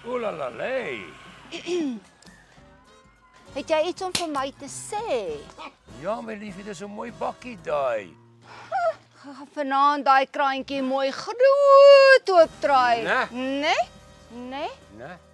Oelalalei. Het jy iets om vir my te sê? Ja, my liefie, dis 'n mooi bakkie daai. Gaan vanaand daai kraantjie mooi groot oopdraai. Nee. Nee? Nee? Né?